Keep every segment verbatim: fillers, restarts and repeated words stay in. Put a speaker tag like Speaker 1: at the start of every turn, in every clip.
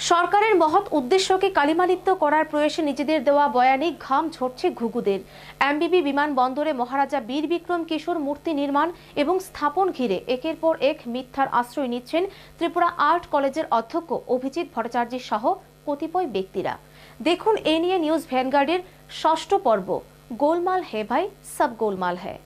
Speaker 1: সরকারের মহৎ উদ্দেশ্যকে কালিমালিপ্ত করার প্রয়াসে নিজেদের দেওয়া বয়ানে ঘাম ঝরছে ঘুঘুদের। এমবিবি বিমানবন্দরে মহারাজা বীর বিক্রম কিশোর মূর্তি নির্মাণ এবং স্থাপন ঘিরে একের পর এক মিথ্যার আশ্রয় নিচ্ছেন ত্রিপুরা আর্ট কলেজের অধ্যক্ষ অভিজিৎ ভট্টাচার্য সহ কতিপয় ব্যক্তিরা। দেখুন এ নিয়ে নিউজ ভ্যানগার্ডের ষষ্ঠ পর্ব গোলমাল হে ভাই সব গোলমাল হে।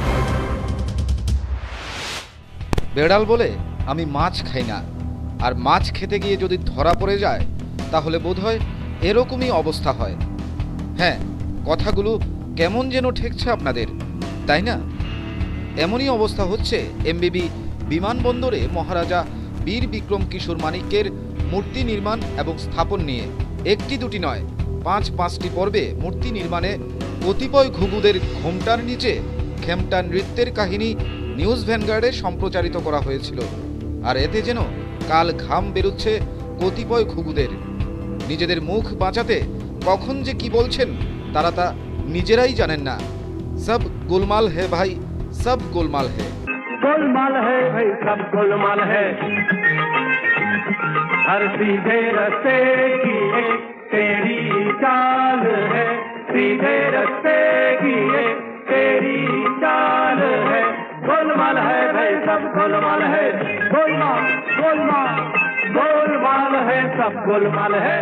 Speaker 2: বেড়াল বলে আমি মাছ খাই না, আর মাছ খেতে গিয়ে যদি ধরা পড়ে যায় তাহলে বোধহয় এরকমই অবস্থা হয়। হ্যাঁ, কথাগুলো কেমন যেন ঠেকছে আপনাদের, তাই না? এমনই অবস্থা হচ্ছে এমবিবি বিমানবন্দরে মহারাজা বীর বিক্রম কিশোর মানিক্যের মূর্তি নির্মাণ এবং স্থাপন নিয়ে। একটি দুটি নয়, পাঁচ পাঁচটি পর্বে মূর্তি নির্মাণে কতিপয় ঘুঘুদের ঘোমটার নিচে খেমটা নৃত্যের কাহিনী নিউজ ভ্যানগার্ডে সম্প্রচারিত করা হয়েছিল। আর এতে যেন কাল ঘাম বেরোচ্ছে কতিপয় ঘুঘুদের। নিজেদের মুখ বাঁচাতে কখন যে কি বলছেন তারা তা নিজেরাই জানেন না। সব গোলমাল হে ভাই, সব গোলমাল হে।
Speaker 3: गोलमाल है भाई सब गोलमाल है, हर सीधे रस्ते की एक तेरी चाल है, सीधे रस्ते की एक तेरी चाल है, गोलमाल है भाई सब गोलमाल है, गोलमाल गोलमाल गोलमाल है सब गोलमाल है।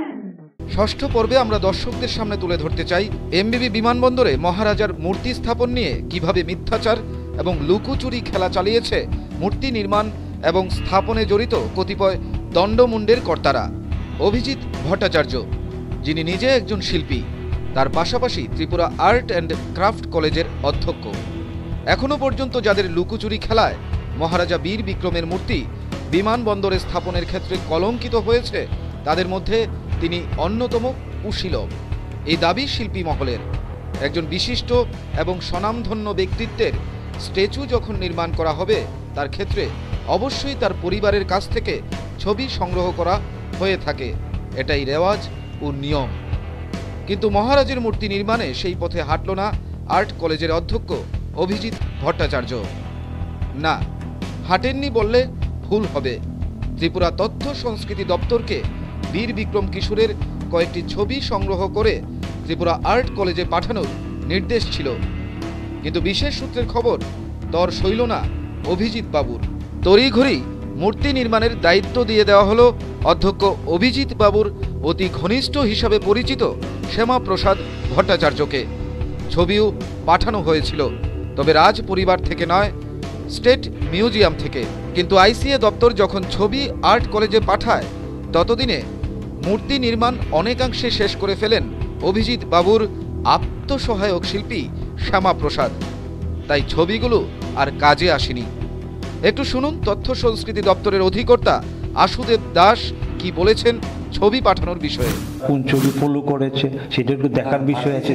Speaker 2: ষষ্ঠ পর্বে আমরা দর্শকদের সামনে তুলে ধরতে চাই এমবিবি বিমানবন্দরে মহারাজার মূর্তি স্থাপন নিয়ে কিভাবে মিথ্যাচার এবং লুকোচুরি খেলা চালিয়েছে মূর্তি নির্মাণ এবং স্থাপনে জড়িত কতিপয় দণ্ডমুণ্ডের কর্তারা। অভিজিৎ ভট্টাচার্য, যিনি নিজে একজন শিল্পী, তার পাশাপাশি ত্রিপুরা আর্ট অ্যান্ড ক্রাফট কলেজের অধ্যক্ষ, এখনও পর্যন্ত যাদের লুকোচুরি খেলায় মহারাজা বীর বিক্রমের মূর্তি বিমানবন্দরে স্থাপনের ক্ষেত্রে কলঙ্কিত হয়েছে, তাদের মধ্যে তিনি অন্যতম কুশীলব। এই দাবি শিল্পী মহলের। একজন বিশিষ্ট এবং স্বনামধন্য ব্যক্তিত্বের স্ট্যাচু যখন নির্মাণ করা হবে তার ক্ষেত্রে অবশ্যই তার পরিবারের কাছ থেকে ছবি সংগ্রহ করা হয়ে থাকে, এটাই রেওয়াজ ও নিয়ম। কিন্তু মহারাজের মূর্তি নির্মাণে সেই পথে হাঁটল না আর্ট কলেজের অধ্যক্ষ অভিজিৎ ভট্টাচার্য। না, হাঁটেননি বললে ভুল হবে। ত্রিপুরা তথ্য সংস্কৃতি দপ্তরকে বীর বিক্রম কিশোরের কয়েকটি ছবি সংগ্রহ করে ত্রিপুরা আর্ট কলেজে পাঠানোর নির্দেশ ছিল, কিন্তু বিশেষ সূত্রের খবর তর সইল না অভিজিৎ বাবুর। তড়িঘড়ি মূর্তি নির্মাণের দায়িত্ব দিয়ে দেওয়া হলো অধ্যক্ষ অভিজিৎ বাবুর অতি ঘনিষ্ঠ হিসাবে পরিচিত শ্যামাপ্রসাদ ভট্টাচার্যকে। ছবিও পাঠানো হয়েছিল, তবে রাজ পরিবার থেকে নয়, স্টেট মিউজিয়াম থেকে। কিন্তু আইসিএ দপ্তর যখন ছবি আর্ট কলেজে পাঠায় ততদিনে মূর্তি নির্মাণ অনেকাংশে শেষ করে ফেলেন অভিজিৎ বাবুর আত্মসহায়ক শিল্পী শ্যামাপ্রসাদ। তাই ছবিগুলো আর কাজে আসেনি। একটু শুনুন তথ্য সংস্কৃতি দপ্তরের অধিকর্তা আশুদেব দাস কি বলেছেন ছবি পাঠানোর বিষয়ে।
Speaker 4: কোন ছবি ফলো করেছে সেটা একটু দেখার বিষয় আছে।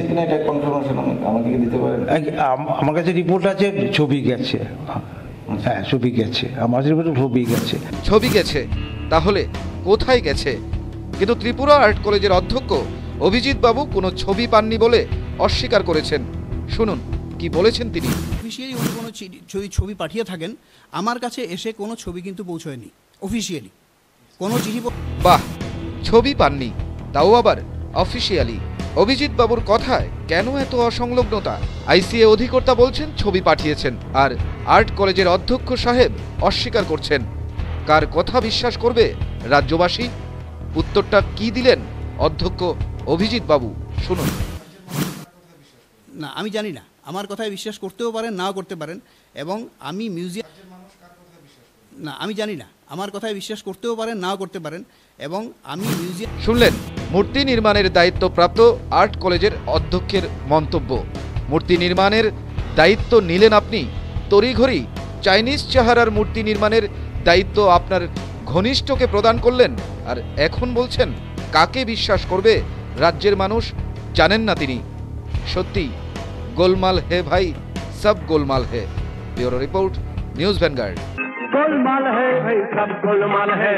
Speaker 4: আমার কাছে রিপোর্ট আছে ছবি গেছে। হ্যাঁ, ছবি গেছে, আমার রিপোর্টে ছবি গেছে।
Speaker 2: ছবি গেছে, তাহলে কোথায় গেছে? কিন্তু ত্রিপুরা আর্ট কলেজের অধ্যক্ষ অভিজিৎ বাবু কোনো ছবি পাননি বলে অস্বীকার করেছেন। শুনুন কি বলেছেন তিনি।
Speaker 5: অফিসিয়ালি উনি কোনো যদি ছবি পাঠিয়ে থাকেন, আমার কাছে এসে কোনো ছবি কিন্তু পৌঁছয়নি অফিসিয়ালি কোনো চিঠি।
Speaker 2: বাহ, ছবি পাননি, তাও আবার অফিসিয়ালি। অভিজিৎ বাবুর কথায় কেন এত অসংলগ্নতা? আইসিএ অধিকর্তা বলছেন ছবি পাঠিয়েছেন, আর আর্ট কলেজের অধ্যক্ষ সাহেব অস্বীকার করছেন। কার কথা বিশ্বাস করবে রাজ্যবাসী? উত্তরটা কি দিলেন অধ্যক্ষ অভিজিৎ বাবু, শুনুন।
Speaker 5: না, আমি জানি না, আমার কথায় বিশ্বাস করতেও পারেন, নাও করতে পারেন। এবং আমি মিউজিয়াম না আমি জানি না, আমার কথায় বিশ্বাস করতেও পারেন, নাও করতে পারেন। এবং আমি মিউজিয়াম
Speaker 2: শুনলেন মূর্তি নির্মাণের দায়িত্বপ্রাপ্ত আর্ট কলেজের অধ্যক্ষের মন্তব্য। মূর্তি নির্মাণের দায়িত্ব নিলেন আপনি, তড়িঘড়ি চাইনিজ চেহারার মূর্তি নির্মাণের দায়িত্ব আপনার ঘনিষ্ঠকে প্রদান করলেন, আর এখন বলছেন কাকে বিশ্বাস করবে রাজ্যের মানুষ জানেন না তিনি। সত্যি গোলমাল হে ভাই, সব গোলমাল হে। Bureau report, news Vanguard.
Speaker 3: गोलमाल है भाई सब गोलमाल है,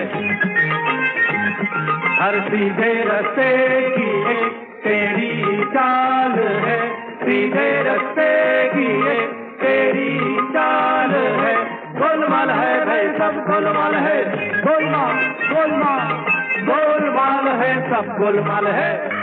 Speaker 3: हर सीधे रस्ते की एक तेरी चाल है, सीधे रस्ते की एक तेरी चाल है, गोलमाल है भाई सब गोलमाल है, गोलमाल गोलमाल सब गोलमाल है